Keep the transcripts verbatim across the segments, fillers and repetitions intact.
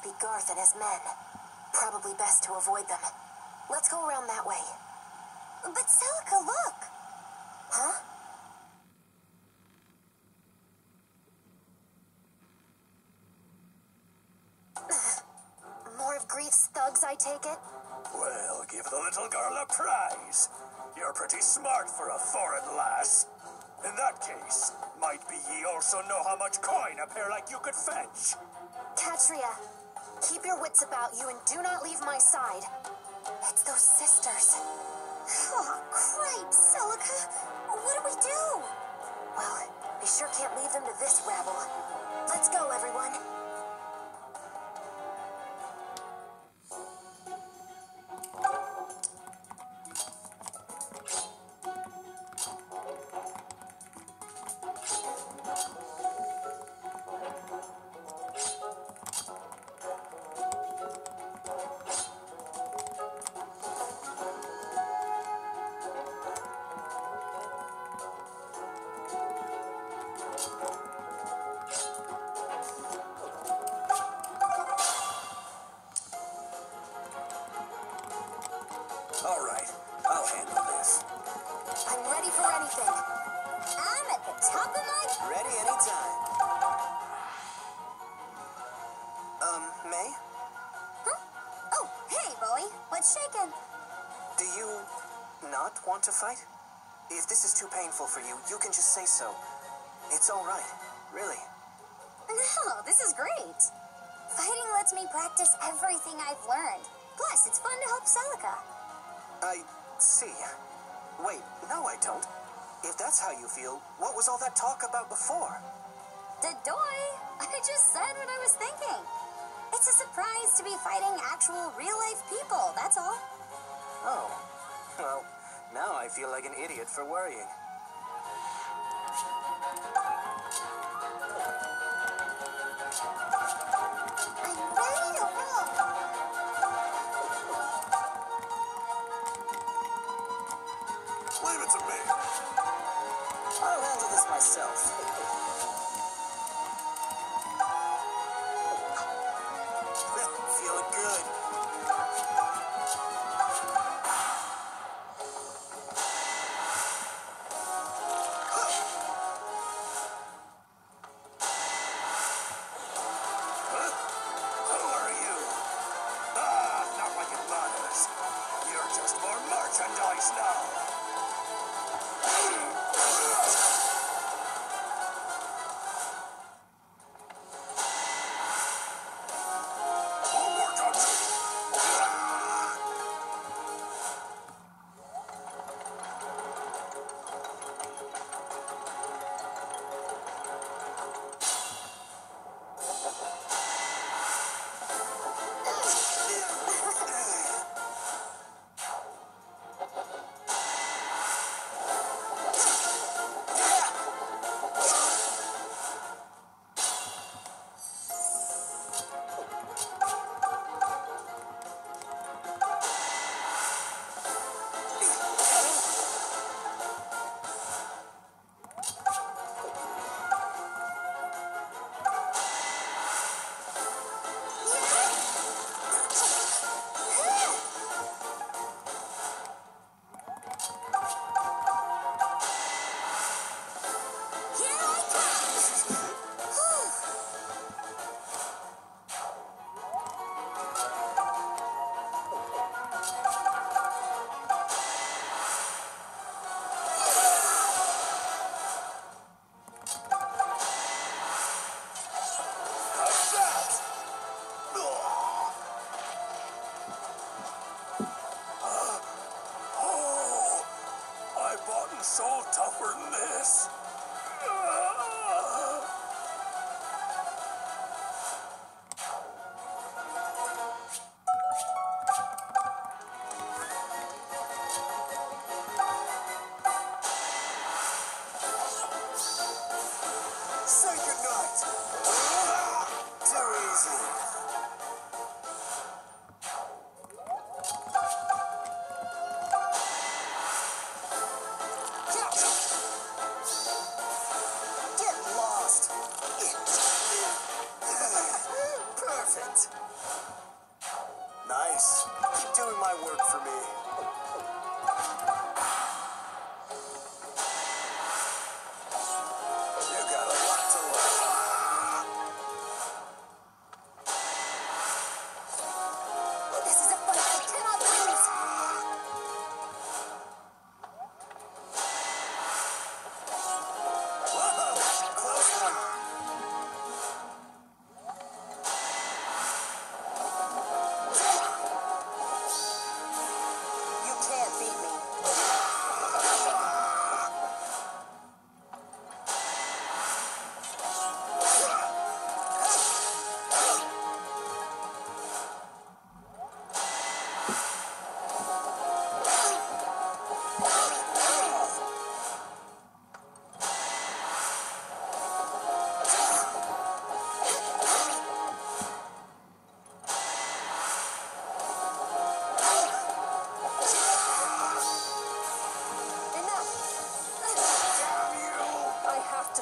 be Garth and his men. Probably best to avoid them. Let's go around that way. But Celica, look! Huh? More of Grief's thugs, I take it? Well, give the little girl a prize. You're pretty smart for a foreign lass. In that case, might be ye also know how much coin a pair like you could fetch. Katria, keep your wits about you and do not leave my side. It's those sisters. Oh, cripes, Celica! What do we do? Well, we sure can't leave them to this rabble. Let's go, everyone. All right, I'll handle this. I'm ready for anything. I'm at the top of my... Ready anytime. Um, May? Huh? Oh, hey, Bowie. What's shaking? Do you not want to fight? If this is too painful for you, you can just say so. It's all right, really. No, this is great. Fighting lets me practice everything I've learned. Plus, it's fun to help Celica. I see. Wait, no I don't. If that's how you feel, what was all that talk about before? Dadoy! I just said what I was thinking. It's a surprise to be fighting actual real-life people, that's all. Oh, well, now I feel like an idiot for worrying. I'm ready to roll. Leave it to me. I'll handle this myself. Feeling good. Huh? Who are you? Ah, not like it matters. You're just more merchandise now. Homework on you. Here I come! How's that? Uh, oh, I bought and sold tougher than this. Ah. Say goodnight. Ah, too easy. Get lost. Perfect.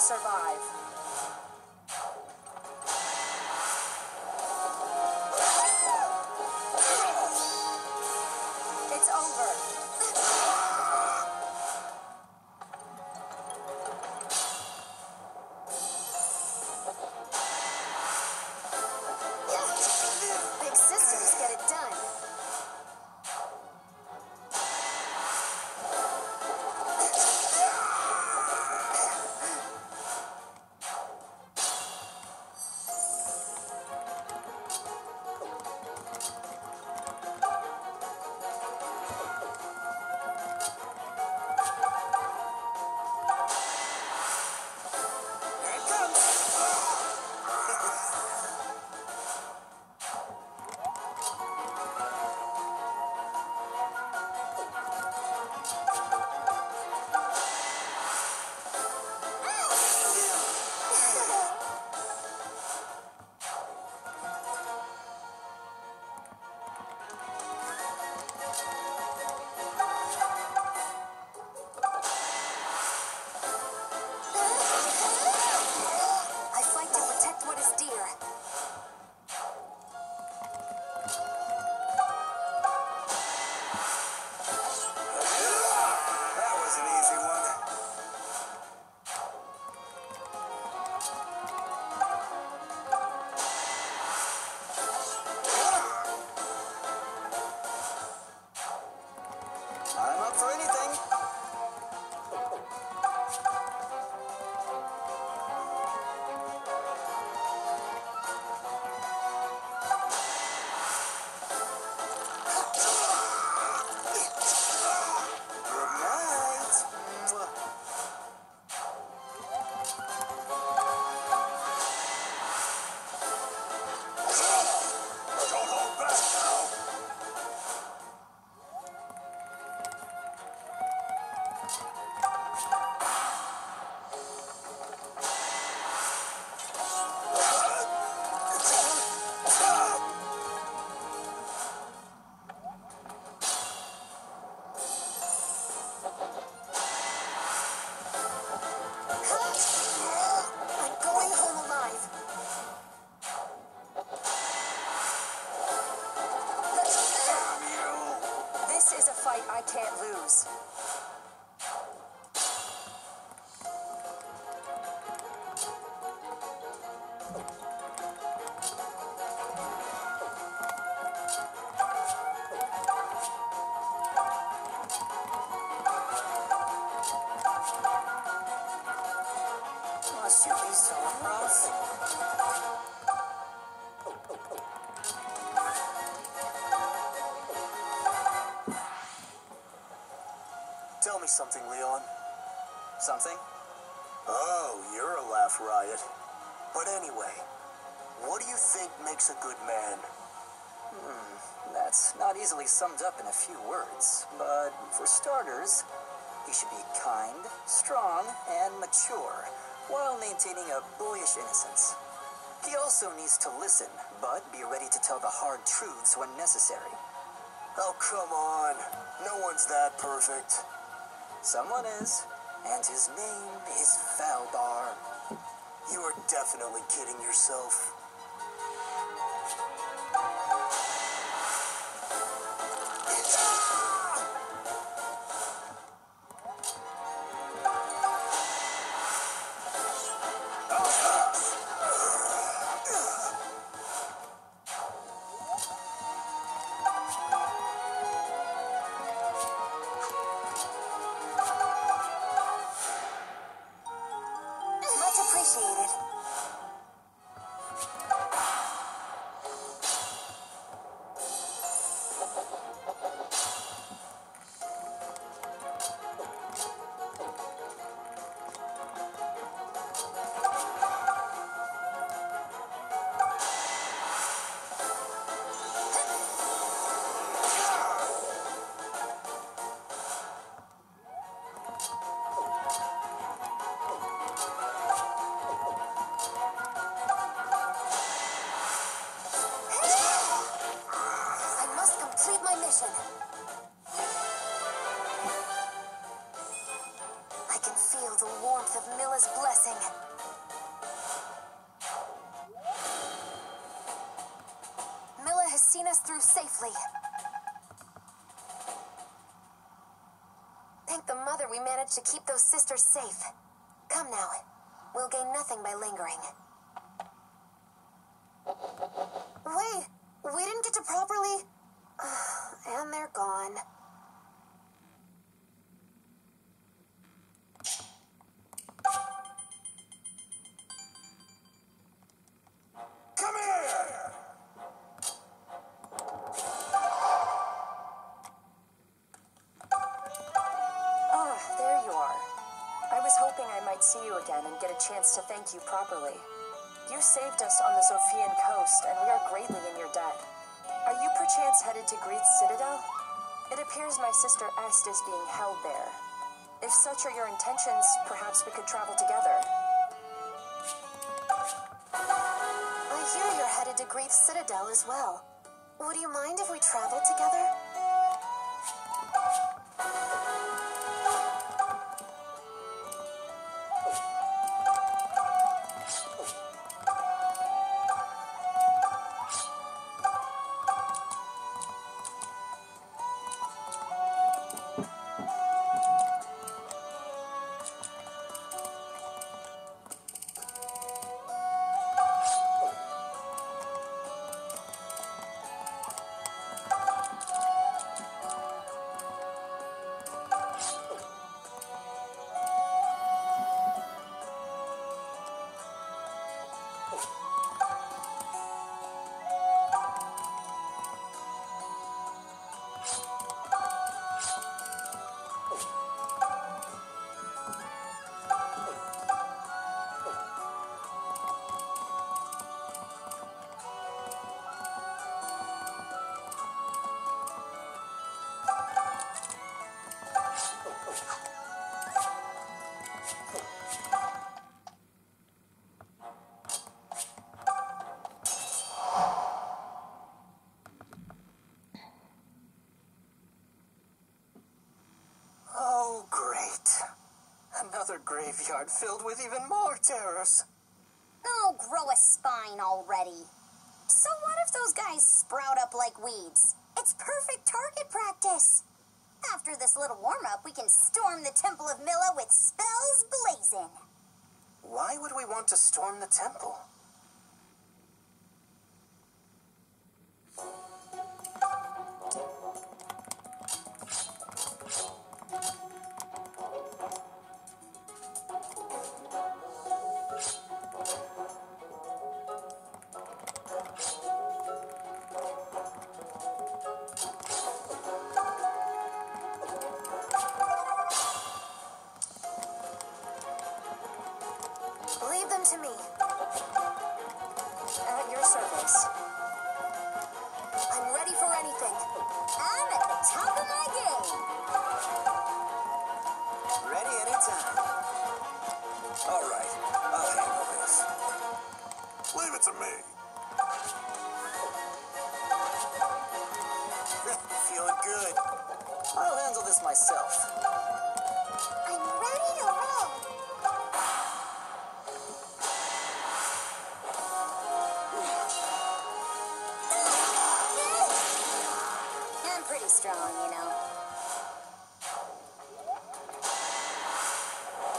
survive. It's over. Big systems get it done. I'm up for anything. Good night. Mwah. Don't hold back now. I'm going home alive. Damn you! This is a fight I can't lose. Must you be so rough? Tell me something, Leon. Something? Oh, you're a laugh riot. But anyway, what do you think makes a good man? Hmm, that's not easily summed up in a few words. But for starters, he should be kind, strong, and mature, while maintaining a boyish innocence. He also needs to listen, but be ready to tell the hard truths when necessary. Oh, come on. No one's that perfect. Someone is, and his name is Valbar. You are definitely kidding yourself. Much appreciated. can feel the warmth of Milla's blessing. Milla has seen us through safely. Thank the Mother we managed to keep those sisters safe. Come now. We'll gain nothing by lingering. Wait, we didn't get to properly... And they're gone. Come here! Ah, there you are. I was hoping I might see you again and get a chance to thank you properly. You saved us on the Sophian coast, and we are greatly in your debt. Are you perchance headed to Greeth's Citadel? It appears my sister Est is being held there. If such are your intentions, perhaps we could travel together. I hear you're headed to Greeth's Citadel as well. Would you mind if we traveled together? Oh, great. Another graveyard filled with even more terrors. Oh, grow a spine already. So what if those guys sprout up like weeds? It's perfect target practice. After this little warm-up, we can storm the Temple of Milla with spells blazing. Why would we want to storm the temple? Leave them to me. At your service. I'm ready for anything. I'm at the top of my game. Ready anytime. All right, I'll handle this. Leave it to me. Feeling good. I'll handle this myself. I'm ready to roll. I'm pretty strong, you know.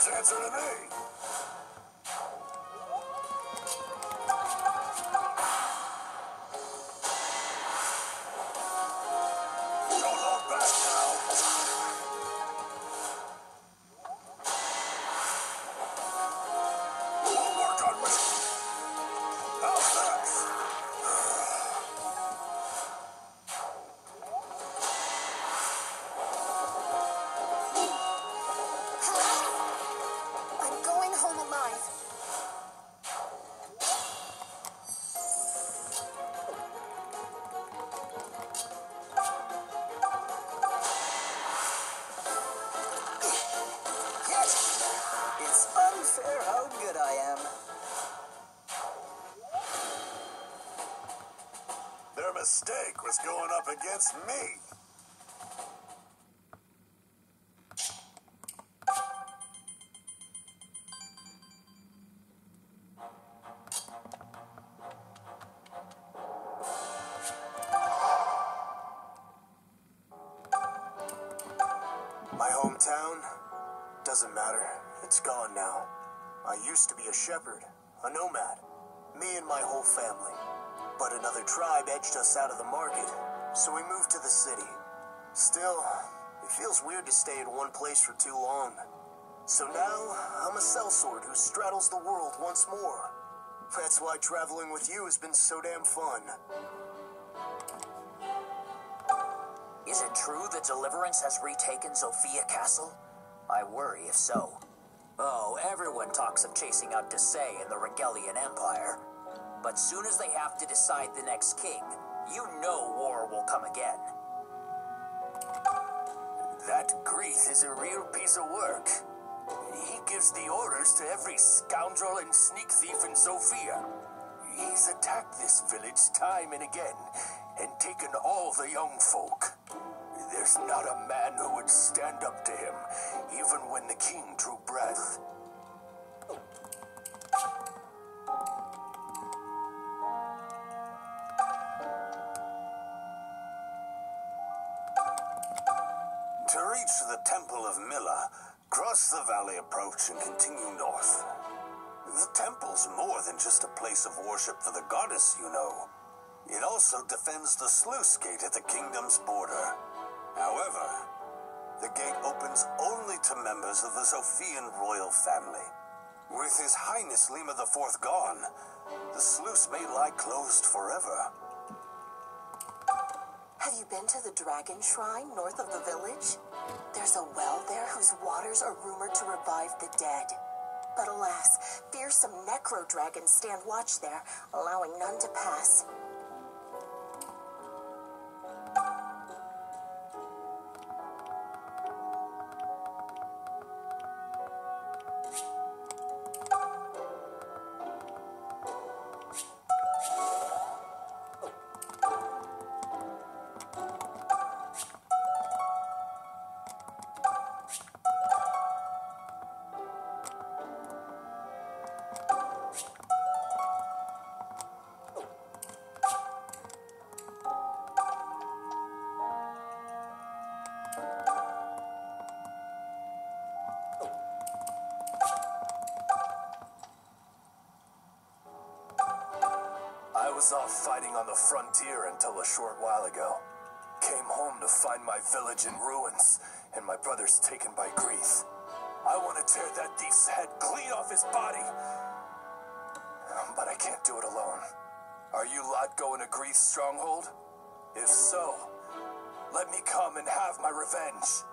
his answer to me. Don't hold back now. We'll work on me. How's that? I'm going home alive. It's unfair how good I am. Their mistake was going up against me. My hometown? Doesn't matter. It's gone now. I used to be a shepherd, a nomad. Me and my whole family. But another tribe edged us out of the market, so we moved to the city. Still, it feels weird to stay in one place for too long. So now, I'm a sellsword who straddles the world once more. That's why traveling with you has been so damn fun. Is it true that Deliverance has retaken Sophia Castle? I worry if so. Oh, everyone talks of chasing out Desai and the Regalian Empire. But soon as they have to decide the next king, you know war will come again. That Greeth is a real piece of work. He gives the orders to every scoundrel and sneak thief in Sophia. He's attacked this village time and again, and taken all the young folk. There's not a man who would stand up to him, even when the king drew breath. To reach the Temple of Mila, cross the valley approach and continue north. The temple's more than just a place of worship for the goddess, you know. It also defends the sluice gate at the kingdom's border. However, the gate opens only to members of the Sophian royal family. With His Highness Lima the Fourth gone, the sluice may lie closed forever. Have you been to the Dragon Shrine north of the village? There's a well there whose waters are rumored to revive the dead. But alas, fearsome necro-dragons stand watch there, allowing none to pass. I was off fighting on the frontier until a short while ago. Came home to find my village in ruins, and my brother's taken by Greeth. I want to tear that thief's head clean off his body. But I can't do it alone. Are you lot going to Greeth's stronghold? If so, let me come and have my revenge.